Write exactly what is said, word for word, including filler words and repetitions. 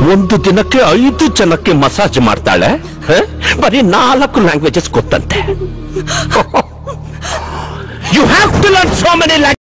ಒಂದು ದಿನಕ್ಕೆ ಐದು ಜನಕ್ಕೆ ಮಸಾಜ್ ಮಾಡ್ತಾಳೆ. ಬರೀ ನಾಲ್ಕು ಲ್ಯಾಂಗ್ವೇಜಸ್ ಗೊತ್ತಂತೆ. You have to learn so many language.